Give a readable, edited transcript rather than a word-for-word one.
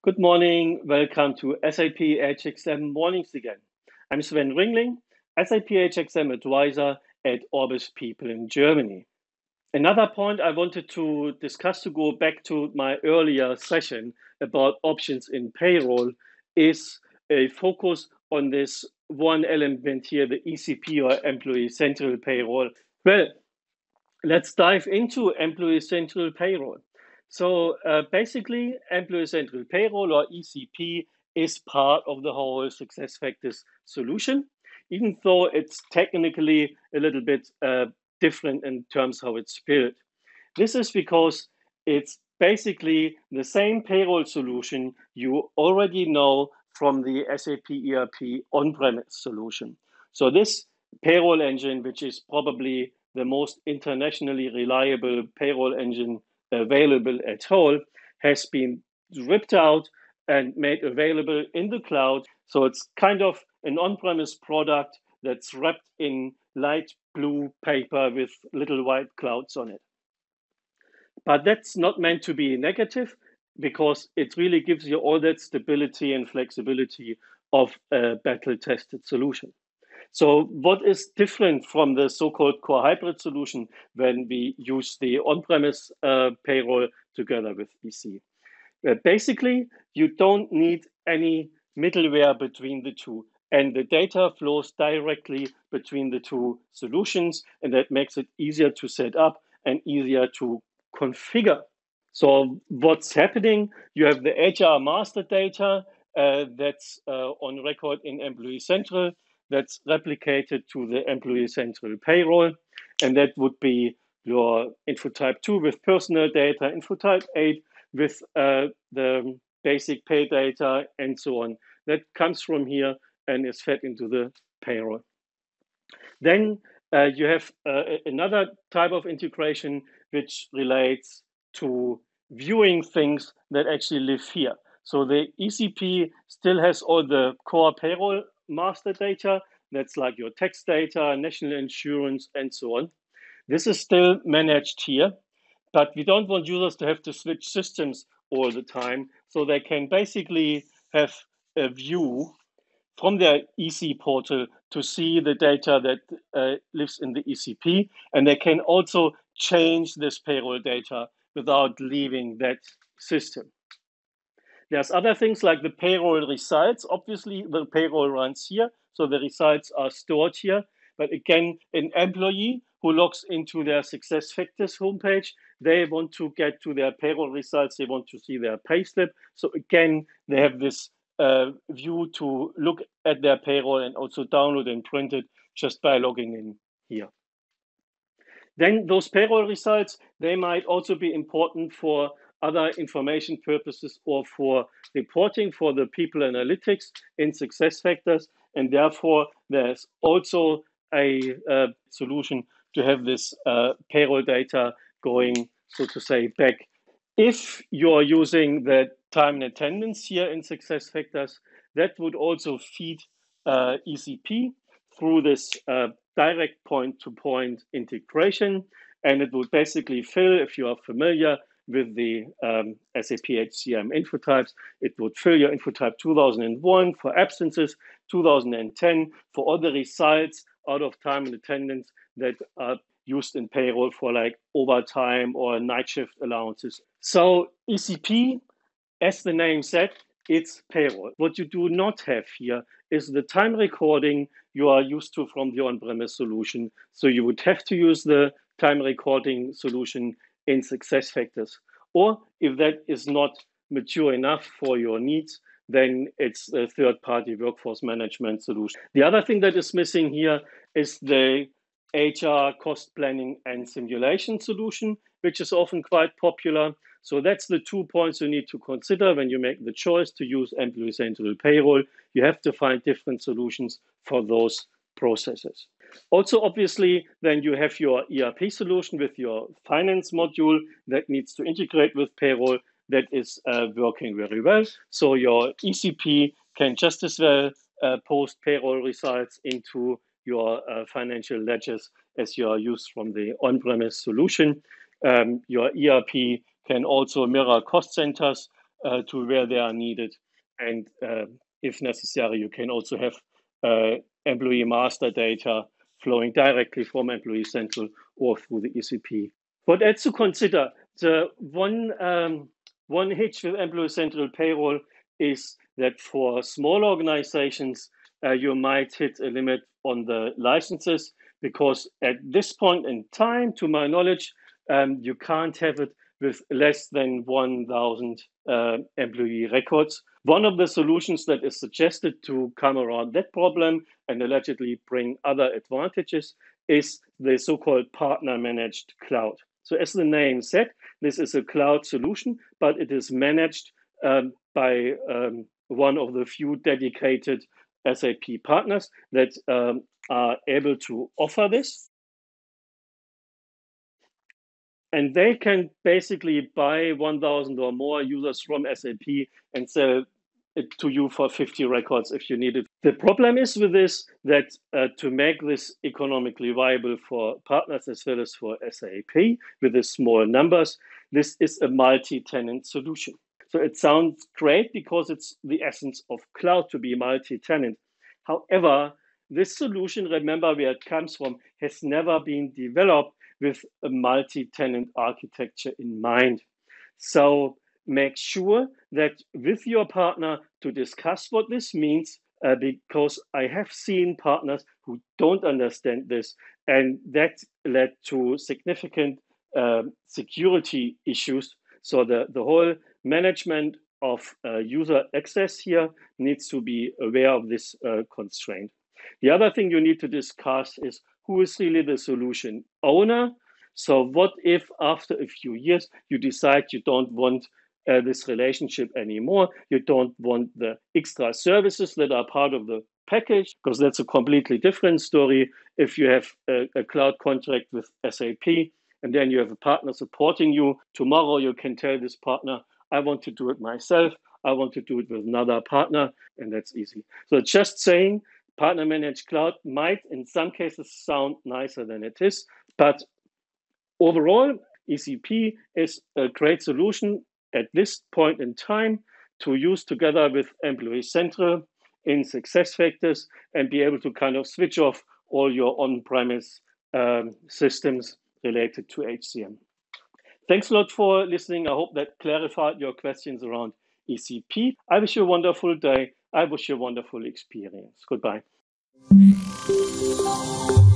Good morning. Welcome to SAP HXM Mornings again. I'm Sven Ringling, SAP HXM advisor at Orbis People in Germany. Another point I wanted to discuss to go back to my earlier session about options in payroll is a focus on this one element here, the ECP or Employee Central Payroll. Well, let's dive into Employee Central Payroll. So basically, Employee Central Payroll or ECP is part of the whole SuccessFactors solution, even though it's technically a little bit different in terms how it's built. This is because it's basically the same payroll solution you already know from the SAP ERP on-premise solution. So this payroll engine, which is probably the most internationally reliable payroll engine available at all, has been ripped out and made available in the cloud. So it's kind of an on-premise product that's wrapped in light blue paper with little white clouds on it. But that's not meant to be negative because it really gives you all that stability and flexibility of a battle-tested solution. So what is different from the so-called core hybrid solution when we use the on-premise payroll together with EC? Basically, you don't need any middleware between the two, and the data flows directly between the two solutions, and that makes it easier to set up and easier to configure. So what's happening? You have the HR master data that's on record in Employee Central that's replicated to the Employee Central payroll, and that would be your info type 2 with personal data, info type 8 with the basic pay data, and so on. That comes from here and is fed into the payroll. Then you have another type of integration which relates to viewing things that actually live here. So the ECP still has all the core payroll master data. That's like your tax data, national insurance, and so on. This is still managed here, but we don't want users to have to switch systems all the time. So they can basically have a view from their EC portal to see the data that lives in the ECP. And they can also change this payroll data without leaving that system. There's other things like the payroll results. Obviously, the payroll runs here, so the results are stored here. But again, an employee who logs into their SuccessFactors homepage, they want to get to their payroll results. They want to see their payslip. So again, they have this view to look at their payroll and also download and print it just by logging in here. Then those payroll results, they might also be important for other information purposes or for reporting for the people analytics in SuccessFactors. And therefore, there's also a solution to have this payroll data going, so to say, back. If you're using the time and attendance here in SuccessFactors, that would also feed ECP through this direct point-to-point integration. And it would basically fill, if you are familiar with the SAP HCM info types, it would fill your info type 2001 for absences, 2010 for all the results out of time and attendance that are used in payroll for like overtime or night shift allowances. So ECP, as the name said, it's payroll. What you do not have here is the time recording you are used to from the on-premise solution. So you would have to use the time recording solution in SuccessFactors. Or if that is not mature enough for your needs, then it's a third-party workforce management solution. The other thing that is missing here is the HR cost planning and simulation solution, which is often quite popular. So that's the 2 points you need to consider when you make the choice to use Employee Central Payroll. You have to find different solutions for those processes. Also, obviously, then you have your ERP solution with your finance module that needs to integrate with payroll that is working very well. So your ECP can just as well post payroll results into your financial ledgers as you are used from the on-premise solution. Your ERP can also mirror cost centers to where they are needed. And if necessary, you can also have employee master data flowing directly from Employee Central or through the ECP. What else to consider? The one hitch with Employee Central Payroll is that for small organizations, you might hit a limit on the licenses, because at this point in time, to my knowledge, you can't have it with less than 1,000 employee records. One of the solutions that is suggested to come around that problem and allegedly bring other advantages is the so-called partner-managed cloud. So as the name said, this is a cloud solution, but it is managed by one of the few dedicated SAP partners that are able to offer this. And they can basically buy 1,000 or more users from SAP and sell it to you for 50 records if you need it. The problem is with this that to make this economically viable for partners as well as for SAP with the small numbers, this is a multi-tenant solution. So it sounds great because it's the essence of cloud to be multi-tenant. However, this solution, remember where it comes from, has never been developed with a multi-tenant architecture in mind. So make sure that with your partner to discuss what this means, because I have seen partners who don't understand this, and that led to significant security issues. So the whole management of user access here needs to be aware of this constraint. The other thing you need to discuss is who is really the solution owner. So what if after a few years you decide you don't want this relationship anymore, you don't want the extra services that are part of the package, because that's a completely different story. If you have a cloud contract with SAP and then you have a partner supporting you, tomorrow you can tell this partner, I want to do it myself, I want to do it with another partner, and that's easy. So just saying, partner managed cloud might in some cases sound nicer than it is, but overall, ECP is a great solution at this point in time to use together with Employee Central in SuccessFactors and be able to kind of switch off all your on-premise systems related to HCM. Thanks a lot for listening. I hope that clarified your questions around ECP. I wish you a wonderful day. I wish you a wonderful experience. Goodbye.